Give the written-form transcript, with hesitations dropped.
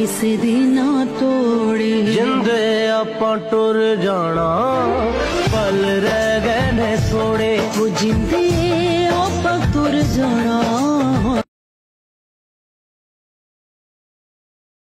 किसी दी ना तोड़ी। जिंदे आपां टुर जाना पल रह गए ने थोड़े। वो जिंदे आपां टुर जाना